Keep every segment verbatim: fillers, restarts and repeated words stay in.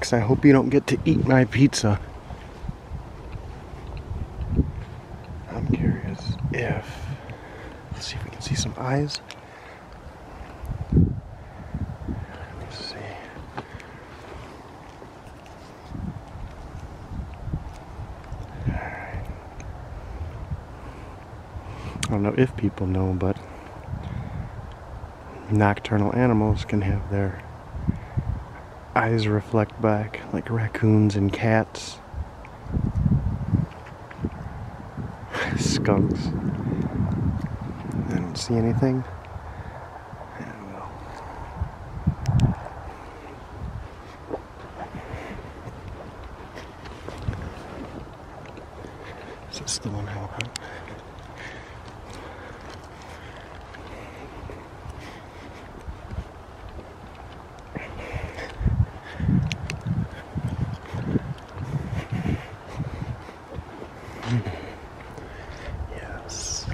Max, I hope you don't get to eat my pizza. I'm curious if... Let's see if we can see some eyes. Let's see. Alright. I don't know if people know, but nocturnal animals can have their eyes reflect back, like raccoons and cats. Skunks. I don't see anything. I don't know. Is this the one I want? Yes.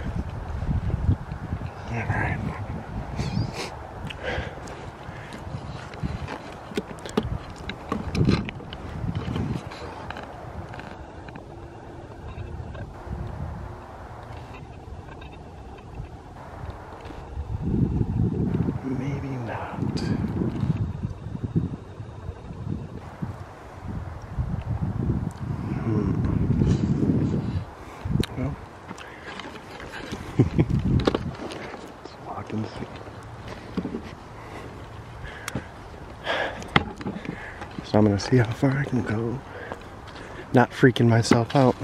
All right. Maybe not. Hmm. Well. Let's walk and see. So I'm gonna see how far I can go. Not freaking myself out.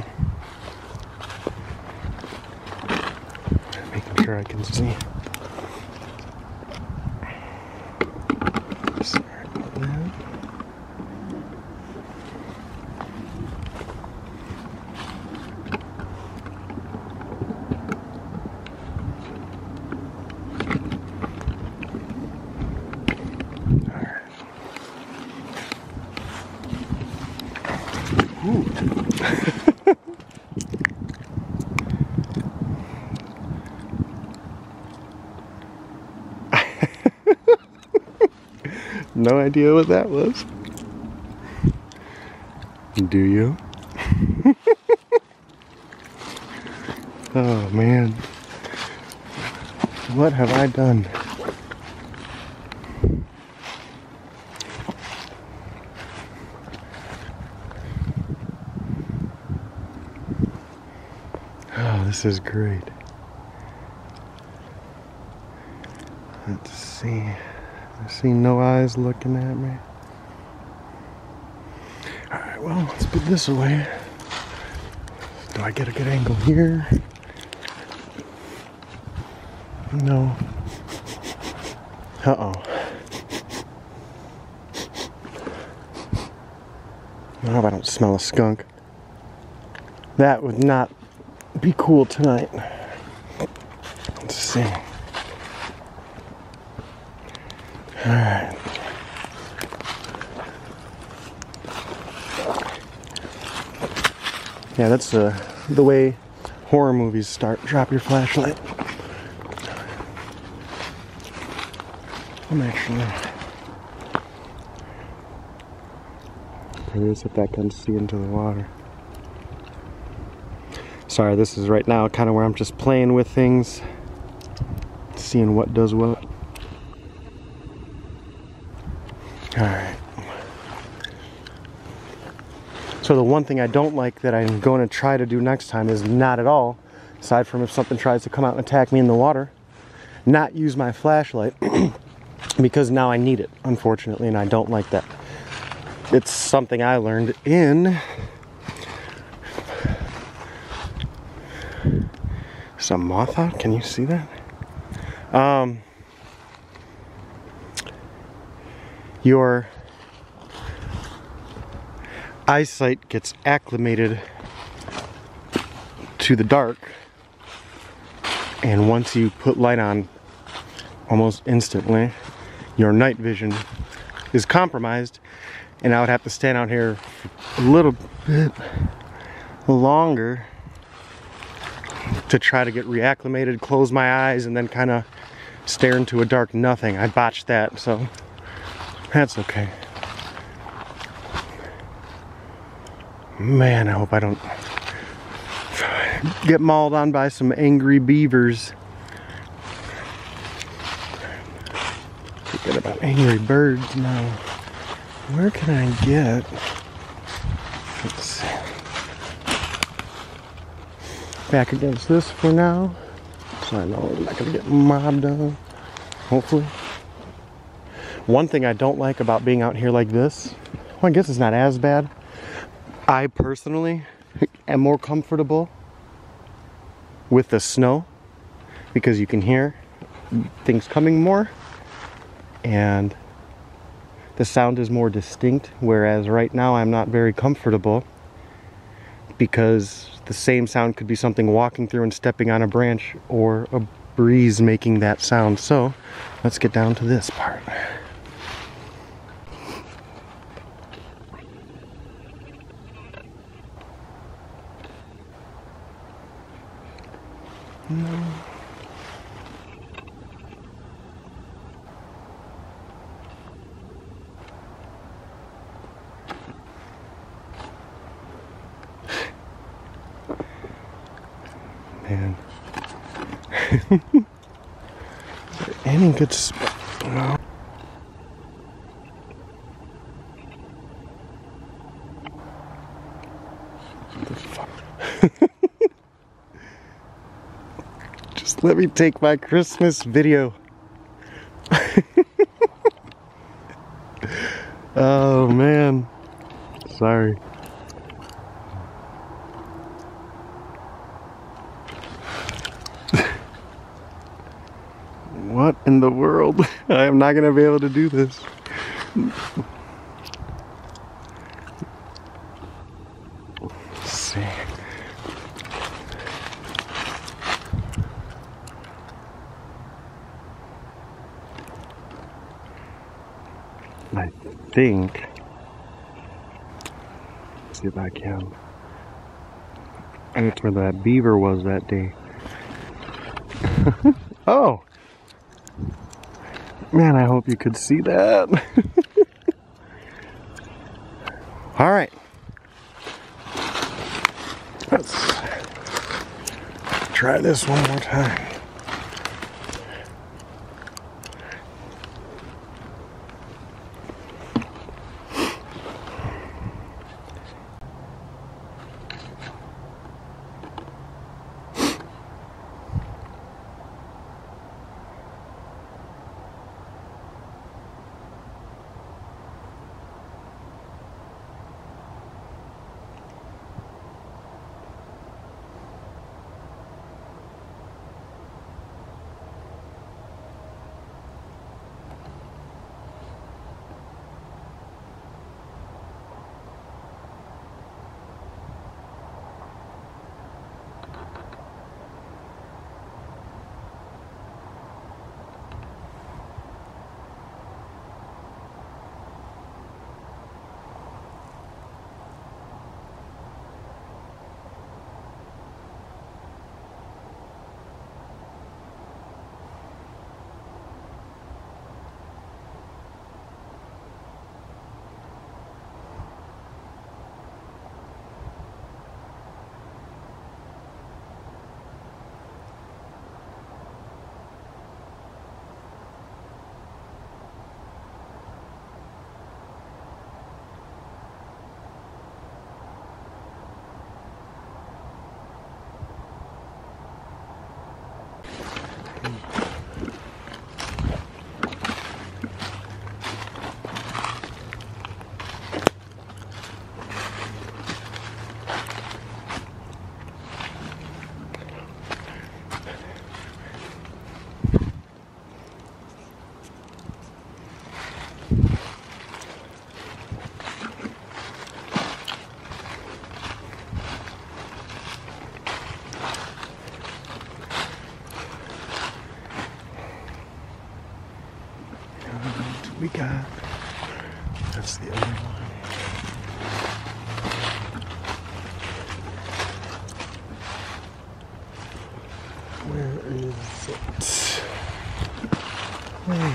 Making sure I can see. Sorry about that. Ooh. No idea what that was. Do you? Oh man. What have I done? Oh, this is great. Let's see. I see no eyes looking at me. Alright, well, let's put this away. Do I get a good angle here? No. Uh-oh. I hope I don't smell a skunk. That would not be cool tonight. Let's see. Alright. Yeah, that's uh, the way horror movies start. Drop your flashlight. I'm actually curious if that can see into the water. Sorry, this is right now kind of where I'm just playing with things, seeing what does what. Alright. So the one thing I don't like that I'm going to try to do next time is not at all, aside from if something tries to come out and attack me in the water, not use my flashlight because now I need it, unfortunately, and I don't like that. It's something I learned in some moth out. Can you see that? Um, your eyesight gets acclimated to the dark, and once you put light on, almost instantly, your night vision is compromised, and I would have to stand out here for a little bit longer to try to get reacclimated, close my eyes, and then kind of stare into a dark nothing. I botched that, so that's okay. Man, I hope I don't get mauled on by some angry beavers. Forget about angry birds now. Where can I get? Let's see. Back against this for now. So I know I'm not gonna get mobbed on. Hopefully. One thing I don't like about being out here like this, well, I guess it's not as bad. I personally am more comfortable with the snow because you can hear things coming more and the sound is more distinct, whereas right now I'm not very comfortable because the same sound could be something walking through and stepping on a branch or a breeze making that sound. So let's get down to this part. No. Man. Is there any good spot? No. What the fuck? Just let me take my Christmas video. Oh man. Sorry. What in the world? I am not gonna be able to do this. Let's see. I think. Let's see if I can. I know where that beaver was that day. Oh! Man, I hope you could see that. All right. Let's try this one more time. We got, that's the other one. Where is it? Hmm.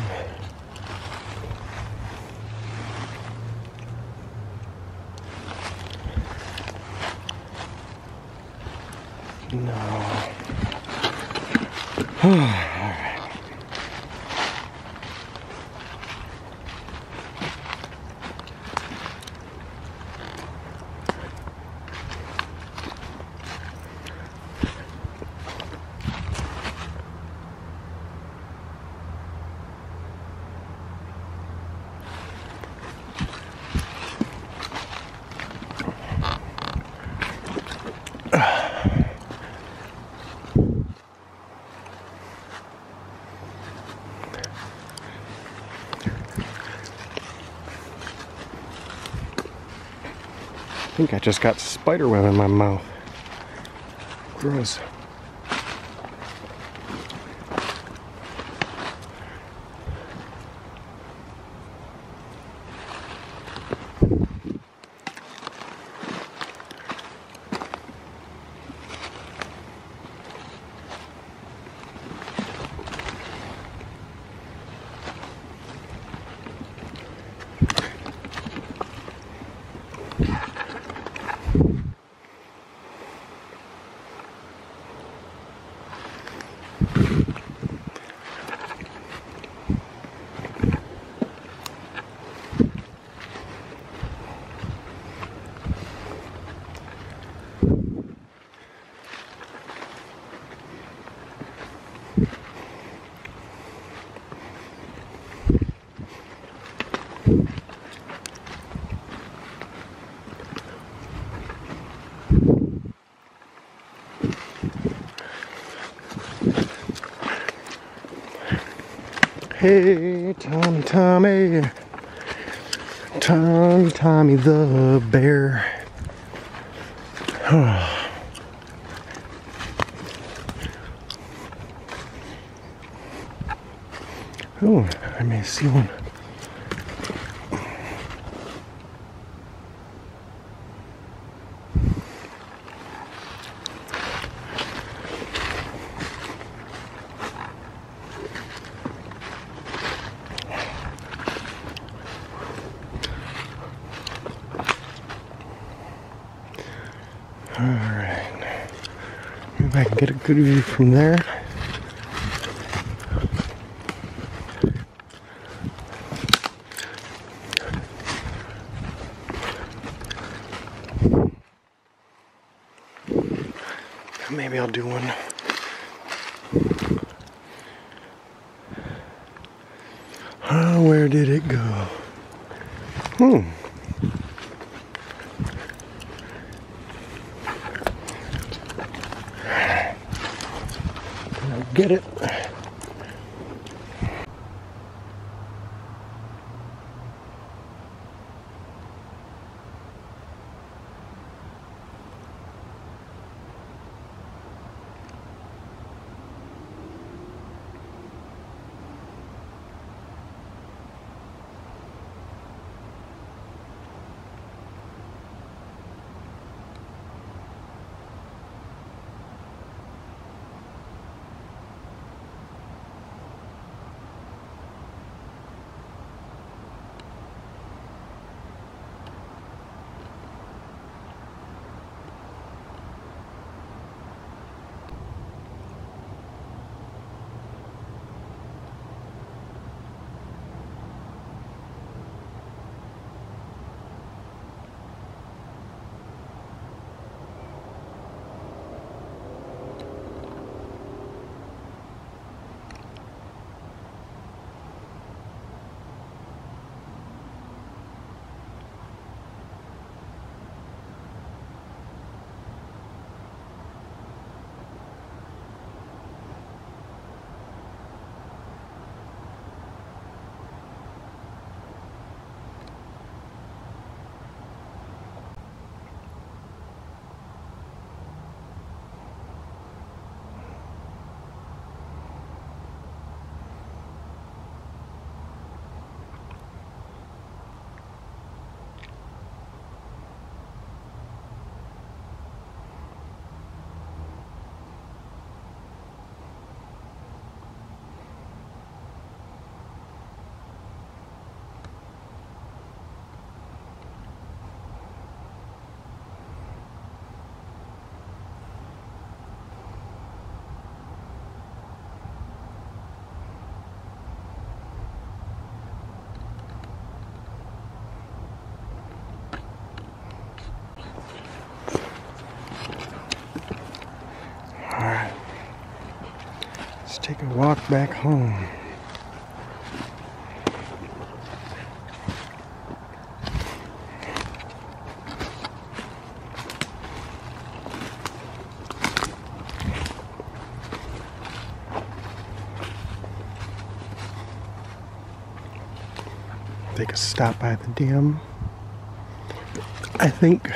No. Alright. I think I just got spider web in my mouth. Gross. Hey, Tommy, Tommy, Tommy, Tommy the bear. Oh, I may see one. Alright, maybe I can get a good view from there. Maybe I'll do one. Oh, where did it go? Hmm. Get it. take a walk back home. Take a stop by the dam. I think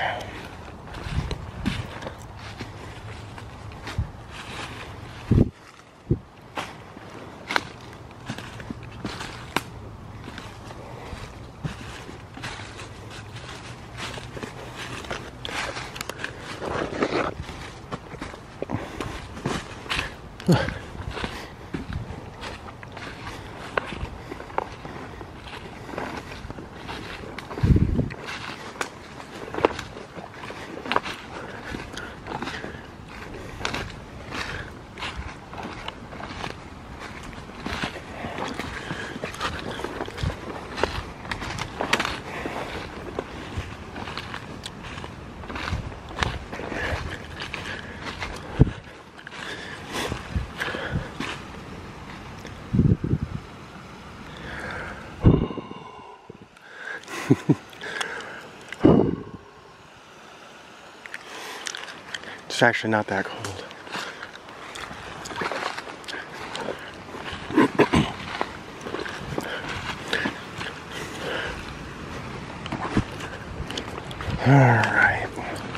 it's actually not that cold. All right.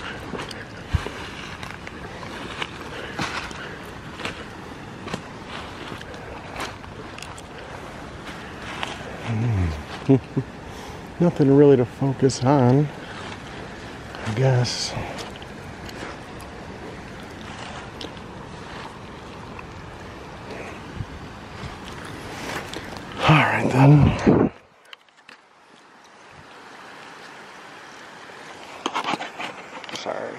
Mm. Nothing really to focus on, I guess. All right then. Sorry.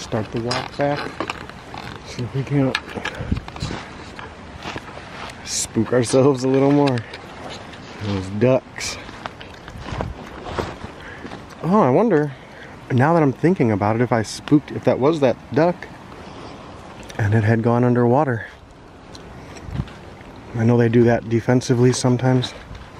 start the walk back. See if we can't spook ourselves a little more. Those ducks. Oh, I wonder, now that I'm thinking about it, if I spooked, if that was that duck and it had gone underwater. I know they do that defensively sometimes.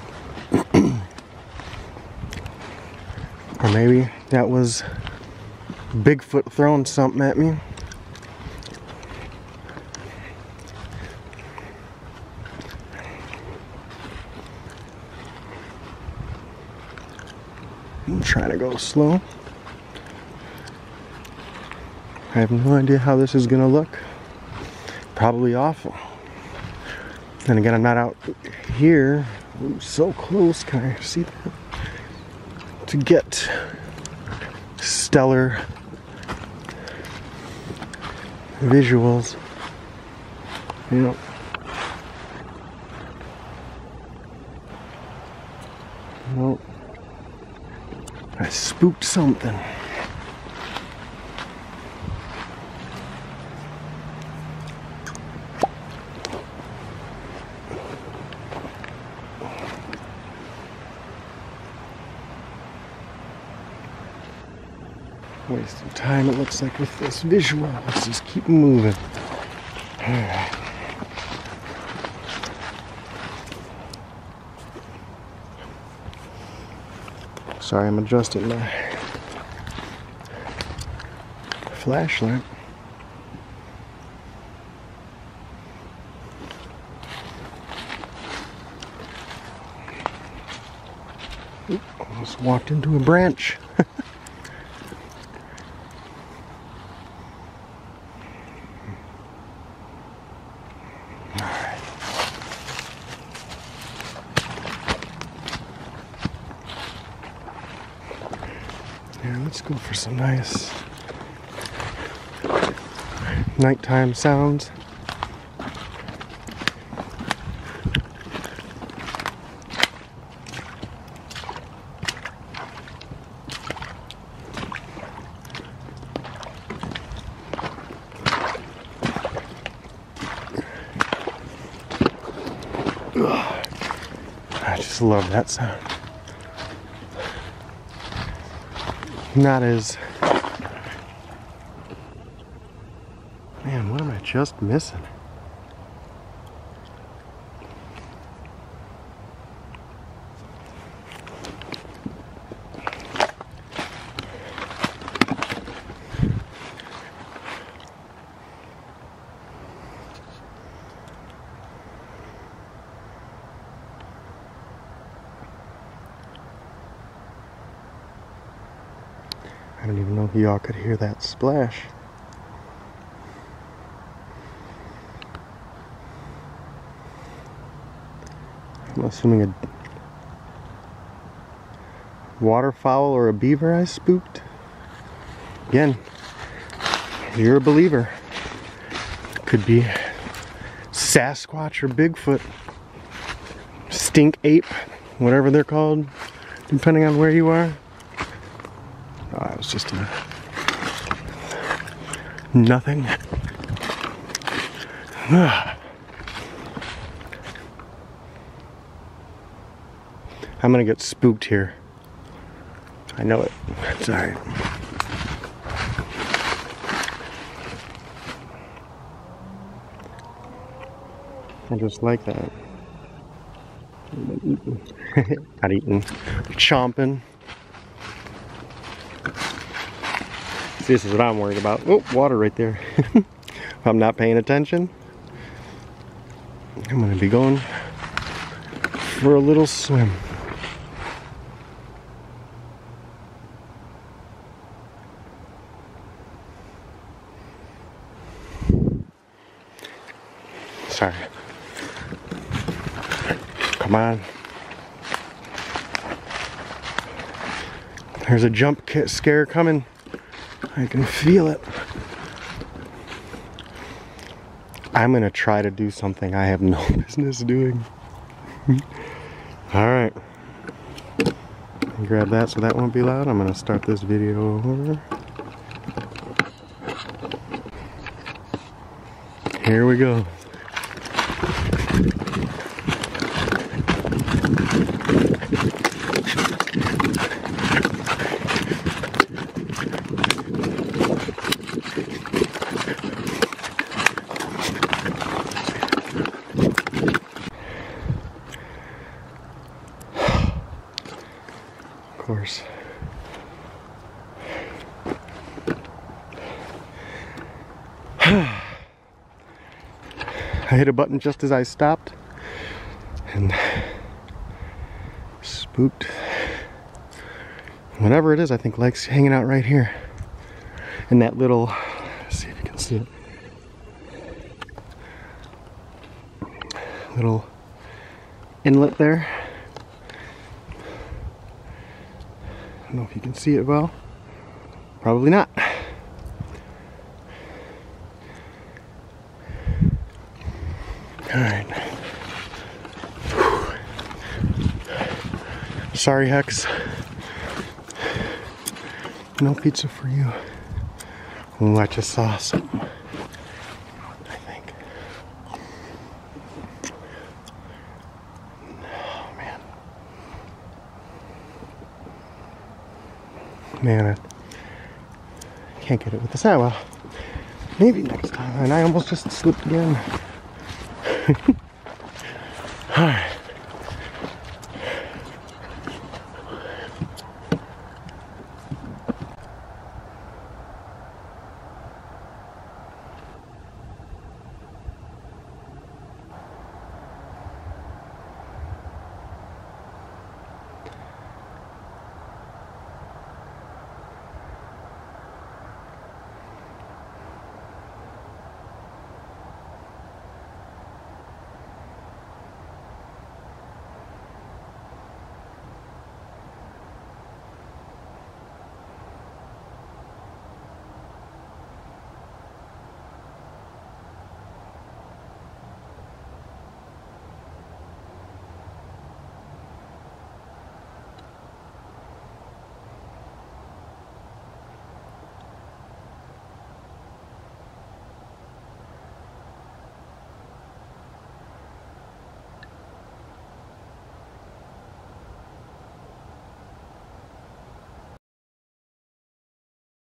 Or maybe that was Bigfoot throwing something at me. I'm trying to go slow. I have no idea how this is gonna look. Probably awful. Then again, I'm not out here. Ooh, so close. Can I see that? To get stellar visuals. You know. Well, I spooked something. Wasting time, it looks like, with this visual. Let's just keep moving. Alright. Sorry, I'm adjusting my flashlight. Oop, almost walked into a branch. Yeah, let's go for some nice nighttime sounds. Ugh. I just love that sound. Not as... Man, what am I just missing? I don't even know if y'all could hear that splash. I'm assuming a waterfowl or a beaver I spooked. Again, you're a believer. Could be Sasquatch or Bigfoot. Stink ape, whatever they're called, depending on where you are. Oh, it was just a nothing. I'm gonna get spooked here. I know it. It's alright. I just like that. Not eating. Chomping. This is what I'm worried about. Oh, water right there. If I'm not paying attention, I'm gonna be going for a little swim. Sorry. Come on. There's a jump scare coming. I can feel it. I'm gonna try to do something I have no business doing. Alright. Grab that so that won't be loud. I'm gonna start this video over. Here we go. Of course. I hit a button just as I stopped and spooked whatever it is. I think likes hanging out right here in that little, let's see if you can see it, little inlet there. I don't know if you can see it well. Probably not. Alright. Sorry, Hex. No pizza for you. Oh, I just saw something. I think. Oh, man. Man, I can't get it with the sound. Well, maybe next time. And I almost just slipped again.